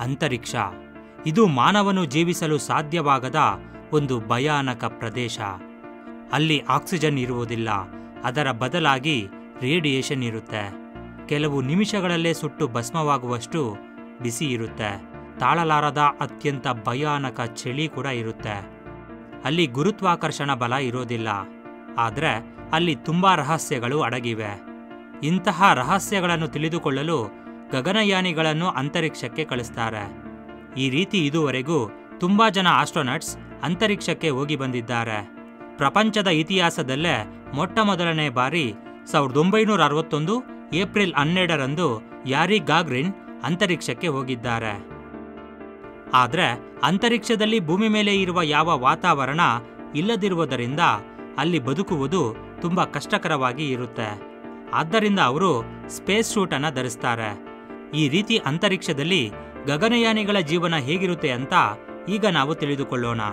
ಅಂತರಿಕ್ಷ ಇದು ಮಾನವನು ಜೀವಿಸಲು ಸಾಧ್ಯವಾಗದ ಒಂದು ಭಯಾನಕ ಪ್ರದೇಶ. ಅಲ್ಲಿ ಆಕ್ಸಿಜನ್ ಇರುವುದಿಲ್ಲ, ಅದರ ಬದಲಾಗಿ ರೇಡಿಯೇಷನ್ ಇರುತ್ತೆ. ಕೆಲವು ನಿಮಿಷಗಳಲ್ಲೇ ಸುಟ್ಟು ಭಸ್ಮವಾಗುವಷ್ಟು ಬಿಸಿ ಇರುತ್ತೆ. ತಾಳಲಾರದ ಅತ್ಯಂತ ಭಯಾನಕ ಚಳಿ ಕೂಡ ಇರುತ್ತೆ. ಅಲ್ಲಿ ಗುರುತ್ವಾಕರ್ಷಣ ಬಲ ಇರೋದಿಲ್ಲ, ಆದರೆ ಅಲ್ಲಿ ತುಂಬಾ ರಹಸ್ಯಗಳು ಅಡಗಿವೆ. ಇಂತಹ ರಹಸ್ಯಗಳನ್ನು ತಿಳಿದುಕೊಳ್ಳಲು ಗಗನಯಾನಿಗಳನ್ನು ಅಂತರಿಕ್ಷಕ್ಕೆ ಕಳಿಸ್ತಾರೆ. ಈ ರೀತಿ ಇದುವರೆಗೂ ತುಂಬಾ ಜನ ಆಸ್ಟ್ರೋನಟ್ಸ್ ಅಂತರಿಕ್ಷಕ್ಕೆ ಹೋಗಿ ಬಂದಿದ್ದಾರೆ. ಪ್ರಪಂಚದ ಇತಿಹಾಸದಲ್ಲೇ ಮೊಟ್ಟ ಮೊದಲನೇ ಬಾರಿ 1961 ಏಪ್ರಿಲ್ 12ರಂದು ಯಾರಿ ಗಾಗ್ರಿನ್ ಅಂತರಿಕ್ಷಕ್ಕೆ ಹೋಗಿದ್ದಾರೆ. ಆದರೆ ಅಂತರಿಕ್ಷದಲ್ಲಿ ಭೂಮಿ ಮೇಲೆ ಇರುವ ಯಾವ ವಾತಾವರಣ ಇಲ್ಲದಿರುವುದರಿಂದ ಅಲ್ಲಿ ಬದುಕುವುದು ತುಂಬಾ ಕಷ್ಟಕರವಾಗಿ ಇರುತ್ತೆ. ಆದ್ದರಿಂದ ಅವರು ಸ್ಪೇಸ್ ಸೂಟ್ ಅನ್ನು ಧರಿಸ್ತಾರೆ. ಈ ರೀತಿ ಅಂತರಿಕ್ಷದಲ್ಲಿ ಗಗನಯಾನಿಗಳ ಜೀವನ ಹೇಗಿರುತ್ತೆ ಅಂತ ಈಗ ನಾವು ತಿಳಿದುಕೊಳ್ಳೋಣ.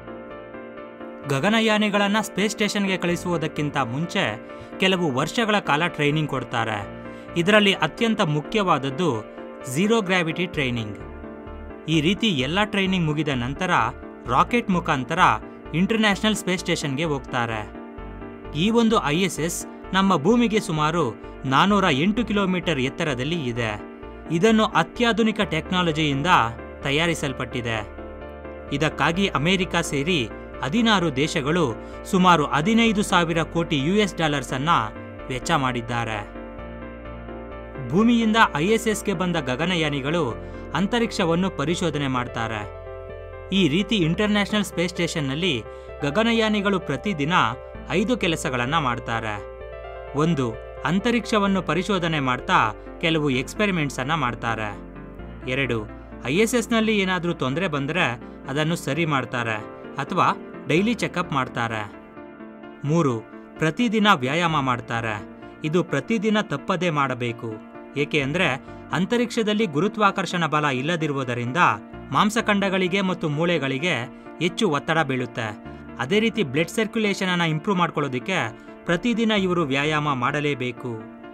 ಗಗನಯಾನಿಗಳನ್ನ ಸ್ಪೇಸ್ ಸ್ಟೇಷನ್ಗೆ ಕಳಿಸುವುದಕ್ಕಿಂತ ಮುಂಚೆ ಕೆಲವು ವರ್ಷಗಳ ಕಾಲ ಟ್ರೈನಿಂಗ್ ಕೊಡ್ತಾರೆ. ಇದರಲ್ಲಿ ಅತ್ಯಂತ ಮುಖ್ಯವಾದದ್ದು ಝೀರೋ ಗ್ರಾವಿಟಿ ಟ್ರೈನಿಂಗ್. ಈ ರೀತಿ ಎಲ್ಲ ಟ್ರೈನಿಂಗ್ ಮುಗಿದ ನಂತರ ರಾಕೆಟ್ ಮುಖಾಂತರ ಇಂಟರ್ನ್ಯಾಷನಲ್ ಸ್ಪೇಸ್ ಸ್ಟೇಷನ್ಗೆ ಹೋಗ್ತಾರೆ. ಈ ಒಂದು ISS ನಮ್ಮ ಭೂಮಿಗೆ ಸುಮಾರು 408 ಕಿಲೋಮೀಟರ್ ಎತ್ತರದಲ್ಲಿ ಇದೆ. ಇದನ್ನು ಅತ್ಯಾಧುನಿಕ ಟೆಕ್ನಾಲಜಿಯಿಂದ ತಯಾರಿಸಲ್ಪಟ್ಟಿದೆ. ಇದಕ್ಕಾಗಿ ಅಮೆರಿಕ ಸೇರಿ 16 ದೇಶಗಳು ಸುಮಾರು 15,000 ಕೋಟಿ US ಅನ್ನ ವೆಚ್ಚ ಮಾಡಿದ್ದಾರೆ. ಭೂಮಿಯಿಂದ ISSಗೆ ಬಂದ ಗಗನಯಾನಿಗಳು ಅಂತರಿಕ್ಷವನ್ನು ಪರಿಶೋಧನೆ ಮಾಡ್ತಾರೆ. ಈ ರೀತಿ ಇಂಟರ್ನ್ಯಾಷನಲ್ ಸ್ಪೇಸ್ ಸ್ಟೇಷನ್ನಲ್ಲಿ ಗಗನಯಾನಿಗಳು ಪ್ರತಿದಿನ 5 ಕೆಲಸಗಳನ್ನು ಮಾಡ್ತಾರೆ. 1. ಅಂತರಿಕ್ಷವನ್ನು ಪರಿಶೋಧನೆ ಮಾಡ್ತಾ ಕೆಲವು ಎಕ್ಸ್ಪೆರಿಮೆಂಟ್ಸ್ ಅನ್ನ ಮಾಡ್ತಾರೆ. 2. ISSನಲ್ಲಿ ಏನಾದರೂ ತೊಂದರೆ ಬಂದರೆ ಅದನ್ನು ಸರಿ ಮಾಡ್ತಾರೆ ಅಥವಾ ಡೈಲಿ ಚೆಕಪ್ ಮಾಡ್ತಾರೆ. 3. ಪ್ರತಿದಿನ ವ್ಯಾಯಾಮ ಮಾಡ್ತಾರೆ. ಇದು ಪ್ರತಿದಿನ ತಪ್ಪದೇ ಮಾಡಬೇಕು. ಏಕೆ ಅಂದರೆ ಅಂತರಿಕ್ಷದಲ್ಲಿ ಗುರುತ್ವಾಕರ್ಷಣ ಬಲ ಇಲ್ಲದಿರುವುದರಿಂದ ಮಾಂಸಖಂಡಗಳಿಗೆ ಮತ್ತು ಮೂಳೆಗಳಿಗೆ ಹೆಚ್ಚು ಒತ್ತಡ ಬೀಳುತ್ತೆ. ಅದೇ ರೀತಿ ಬ್ಲಡ್ ಸರ್ಕ್ಯುಲೇಷನ್ ಅನ್ನು ಇಂಪ್ರೂವ್ ಮಾಡ್ಕೊಳ್ಳೋದಕ್ಕೆ ಪ್ರತಿದಿನ ಇವರು ವ್ಯಾಯಾಮ ಮಾಡಲೇಬೇಕು.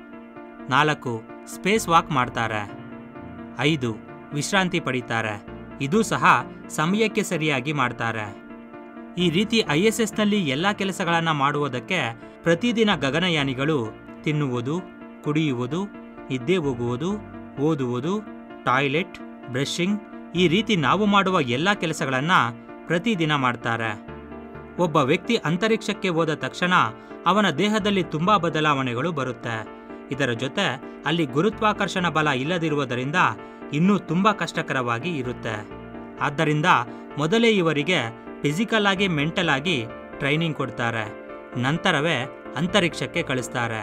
4. ಸ್ಪೇಸ್ ವಾಕ್ ಮಾಡ್ತಾರೆ. 5. ವಿಶ್ರಾಂತಿ ಪಡಿತಾರೆ. ಇದು ಸಹ ಸಮಯಕ್ಕೆ ಸರಿಯಾಗಿ ಮಾಡ್ತಾರೆ. ಈ ರೀತಿ ISSನಲ್ಲಿ ಎಲ್ಲ ಕೆಲಸಗಳನ್ನು ಮಾಡುವುದಕ್ಕೆ ಪ್ರತಿದಿನ ಗಗನಯಾನಿಗಳು ತಿನ್ನುವುದು, ಕುಡಿಯುವುದು, ನಿದ್ದೆ ಹೋಗುವುದು, ಓದುವುದು, ಟಾಯ್ಲೆಟ್, ಬ್ರಷಿಂಗ್ ಈ ರೀತಿ ನಾವು ಮಾಡುವ ಎಲ್ಲ ಕೆಲಸಗಳನ್ನು ಪ್ರತಿದಿನ ಮಾಡ್ತಾರೆ. ಒಬ್ಬ ವ್ಯಕ್ತಿ ಅಂತರಿಕ್ಷಕ್ಕೆ ಹೋದ ತಕ್ಷಣ ಅವನ ದೇಹದಲ್ಲಿ ತುಂಬಾ ಬದಲಾವಣೆಗಳು ಬರುತ್ತೆ. ಇದರ ಜೊತೆ ಅಲ್ಲಿ ಗುರುತ್ವಾಕರ್ಷಣ ಬಲ ಇಲ್ಲದಿರುವುದರಿಂದ ಇನ್ನೂ ತುಂಬಾ ಕಷ್ಟಕರವಾಗಿ ಇರುತ್ತೆ. ಆದ್ದರಿಂದ ಮೊದಲೇ ಇವರಿಗೆ ಫಿಸಿಕಲ್ ಆಗಿ ಮೆಂಟಲ್ ಆಗಿ ಟ್ರೈನಿಂಗ್ ಕೊಡ್ತಾರೆ. ನಂತರವೇ ಅಂತರಿಕ್ಷಕ್ಕೆ ಕಳಿಸ್ತಾರೆ.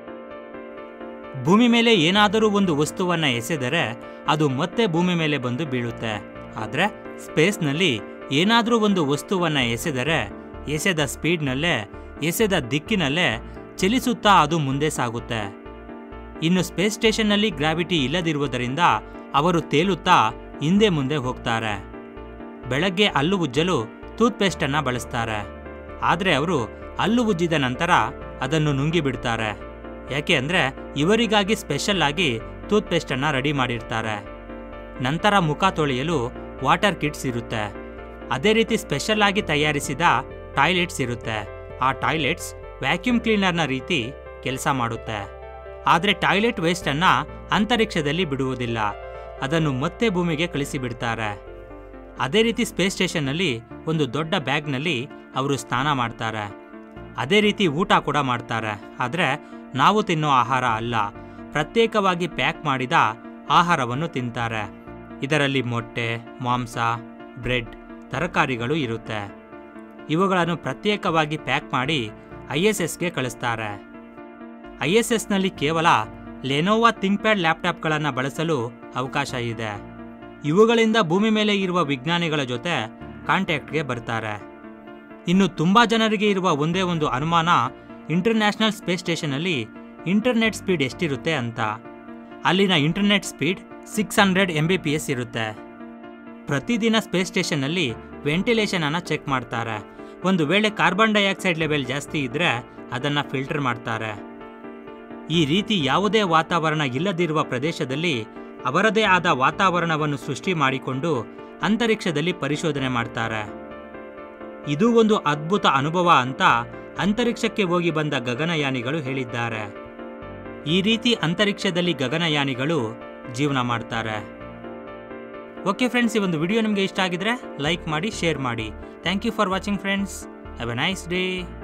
ಭೂಮಿ ಮೇಲೆ ಏನಾದರೂ ಒಂದು ವಸ್ತುವನ್ನು ಎಸೆದರೆ ಅದು ಮತ್ತೆ ಭೂಮಿ ಮೇಲೆ ಬಂದು ಬೀಳುತ್ತೆ. ಆದರೆ ಸ್ಪೇಸ್ನಲ್ಲಿ ಏನಾದರೂ ಒಂದು ವಸ್ತುವನ್ನು ಎಸೆದರೆ ಎಸೆದ ಸ್ಪೀಡ್ನಲ್ಲೇ ಎಸೆದ ದಿಕ್ಕಿನಲ್ಲೇ ಚಲಿಸುತ್ತಾ ಅದು ಮುಂದೆ ಸಾಗುತ್ತೆ. ಇನ್ನು ಸ್ಪೇಸ್ ಸ್ಟೇಷನ್ನಲ್ಲಿ ಗ್ರಾವಿಟಿ ಇಲ್ಲದಿರುವುದರಿಂದ ಅವರು ತೇಲುತ್ತಾ ಹಿಂದೆ ಮುಂದೆ ಹೋಗ್ತಾರೆ. ಬೆಳಗ್ಗೆ ಹಲ್ಲು ಉಜ್ಜಲು ಟೂತ್ಪೇಸ್ಟನ್ನು ಬಳಸ್ತಾರೆ. ಆದರೆ ಅವರು ಹಲ್ಲು ಉಜ್ಜಿದ ನಂತರ ಅದನ್ನು ನುಂಗಿಬಿಡ್ತಾರೆ. ಯಾಕೆ ಅಂದರೆ ಇವರಿಗಾಗಿ ಸ್ಪೆಷಲ್ ಆಗಿ ಟೂತ್ಪೇಸ್ಟನ್ನು ರೆಡಿ ಮಾಡಿರ್ತಾರೆ. ನಂತರ ಮುಖ ತೊಳೆಯಲು ವಾಟರ್ ಕಿಟ್ಸ್ ಇರುತ್ತೆ. ಅದೇ ರೀತಿ ಸ್ಪೆಷಲ್ ಆಗಿ ತಯಾರಿಸಿದ ಟಾಯ್ಲೆಟ್ಸ್ ಇರುತ್ತೆ. ಆ ಟಾಯ್ಲೆಟ್ಸ್ ವ್ಯಾಕ್ಯೂಮ್ ಕ್ಲೀನರ್ನ ರೀತಿ ಕೆಲಸ ಮಾಡುತ್ತೆ. ಆದರೆ ಟಾಯ್ಲೆಟ್ ವೇಸ್ಟನ್ನು ಅಂತರಿಕ್ಷದಲ್ಲಿ ಬಿಡುವುದಿಲ್ಲ, ಅದನ್ನು ಮತ್ತೆ ಭೂಮಿಗೆ ಕಳಿಸಿಬಿಡ್ತಾರೆ. ಅದೇ ರೀತಿ ಸ್ಪೇಸ್ ಸ್ಟೇಷನ್ನಲ್ಲಿ ಒಂದು ದೊಡ್ಡ ಬ್ಯಾಗ್ನಲ್ಲಿ ಅವರು ಸ್ನಾನ ಮಾಡ್ತಾರೆ. ಅದೇ ರೀತಿ ಊಟ ಕೂಡ ಮಾಡ್ತಾರೆ. ಆದರೆ ನಾವು ತಿನ್ನೋ ಆಹಾರ ಅಲ್ಲ, ಪ್ರತ್ಯೇಕವಾಗಿ ಪ್ಯಾಕ್ ಮಾಡಿದ ಆಹಾರವನ್ನು ತಿಂತಾರೆ. ಇದರಲ್ಲಿ ಮೊಟ್ಟೆ, ಮಾಂಸ, ಬ್ರೆಡ್, ತರಕಾರಿಗಳು ಇರುತ್ತೆ. ಇವುಗಳನ್ನು ಪ್ರತ್ಯೇಕವಾಗಿ ಪ್ಯಾಕ್ ಮಾಡಿ ISSಗೆ ಕಳಿಸ್ತಾರೆ. ISSನಲ್ಲಿ ಕೇವಲ ಲೆನೋವಾ ಥಿಂಕ್ಪ್ಯಾಡ್ ಲ್ಯಾಪ್ಟಾಪ್ಗಳನ್ನು ಬಳಸಲು ಅವಕಾಶ ಇದೆ. ಇವುಗಳಿಂದ ಭೂಮಿ ಮೇಲೆ ಇರುವ ವಿಜ್ಞಾನಿಗಳ ಜೊತೆ ಕಾಂಟ್ಯಾಕ್ಟ್ಗೆ ಬರ್ತಾರೆ. ಇನ್ನು ತುಂಬಾ ಜನರಿಗೆ ಇರುವ ಒಂದೇ ಒಂದು ಅನುಮಾನ, ಇಂಟರ್ನ್ಯಾಷನಲ್ ಸ್ಪೇಸ್ ಸ್ಟೇಷನ್ನಲ್ಲಿ ಇಂಟರ್ನೆಟ್ ಸ್ಪೀಡ್ ಎಷ್ಟಿರುತ್ತೆ ಅಂತ. ಅಲ್ಲಿನ ಇಂಟರ್ನೆಟ್ ಸ್ಪೀಡ್ 600 Mbps ಇರುತ್ತೆ. ಪ್ರತಿದಿನ ಸ್ಪೇಸ್ ಸ್ಟೇಷನ್ನಲ್ಲಿ ವೆಂಟಿಲೇಷನ್ ಅನ್ನು ಚೆಕ್ ಮಾಡ್ತಾರೆ. ಒಂದು ವೇಳೆ ಕಾರ್ಬನ್ ಡೈಆಕ್ಸೈಡ್ ಲೆವೆಲ್ ಜಾಸ್ತಿ ಇದ್ರೆ ಅದನ್ನು ಫಿಲ್ಟರ್ ಮಾಡ್ತಾರೆ. ಈ ರೀತಿ ಯಾವುದೇ ವಾತಾವರಣ ಇಲ್ಲದಿರುವ ಪ್ರದೇಶದಲ್ಲಿ ಅವರದೇ ಆದ ವಾತಾವರಣವನ್ನು ಸೃಷ್ಟಿ ಮಾಡಿಕೊಂಡು ಅಂತರಿಕ್ಷದಲ್ಲಿ ಪರಿಶೋಧನೆ ಮಾಡ್ತಾರೆ. ಇದು ಒಂದು ಅದ್ಭುತ ಅನುಭವ ಅಂತ ಅಂತರಿಕ್ಷಕ್ಕೆ ಹೋಗಿ ಬಂದ ಗಗನಯಾನಿಗಳು ಹೇಳಿದ್ದಾರೆ. ಈ ರೀತಿ ಅಂತರಿಕ್ಷದಲ್ಲಿ ಗಗನಯಾನಿಗಳು ಜೀವನ ಮಾಡ್ತಾರೆ. ಓಕೆ ಫ್ರೆಂಡ್ಸ್, ಈ ಒಂದು ವಿಡಿಯೋ ನಿಮಗೆ ಇಷ್ಟ ಆಗಿದ್ರೆ ಲೈಕ್ ಮಾಡಿ, ಶೇರ್ ಮಾಡಿ. Thank you for watching friends. Have a nice day.